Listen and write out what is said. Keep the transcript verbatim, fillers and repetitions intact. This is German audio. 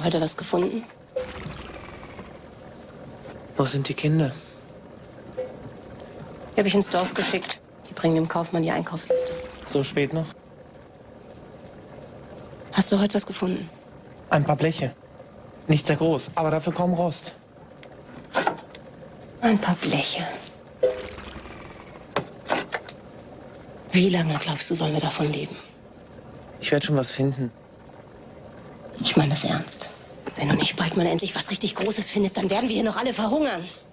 heute was gefunden? Wo sind die Kinder? Die habe ich ins Dorf geschickt. Die bringen dem Kaufmann die Einkaufsliste. So spät noch? Hast du heute was gefunden? Ein paar Bleche. Nicht sehr groß, aber dafür kaum Rost. Ein paar Bleche. Wie lange, glaubst du, sollen wir davon leben? Ich werde schon was finden. Ich meine das ernst. Wenn du nicht bald mal endlich was richtig Großes findest, dann werden wir hier noch alle verhungern.